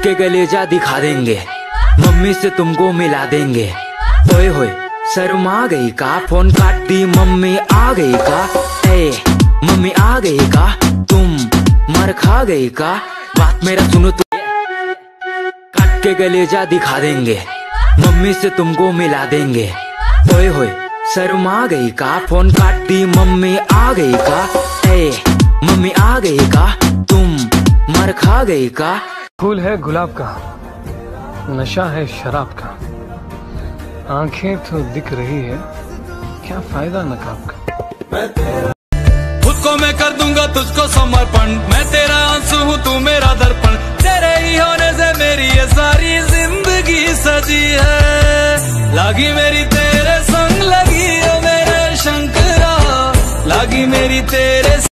के कलेजा दिखा देंगे, मम्मी से तुमको मिला देंगे। ओए होए शर्मा गई का, फोन काट दी मम्मी आ गई का। ए मम्मी आ गई का, तुम मर खा गई का। बात मेरा सुनो तो, काट के कलेजा दिखा देंगे, मम्मी से तुमको मिला देंगे। ओए होए शर्मा गई का, फोन काट दी मम्मी आ गई का। ए मम्मी आ गई का, तुम मर खा गई का। फूल है गुलाब का, नशा है शराब का, आंखें तो दिख रही है, क्या फायदा नकाब का। खुद को मैं कर दूंगा तुझको समर्पण, मैं तेरा आंसू हूँ तू मेरा दर्पण। तेरे ही होने से मेरी ये सारी जिंदगी सजी है। लागी मेरी तेरे संग लगी ओ मेरे शंकरा, लागी मेरी तेरे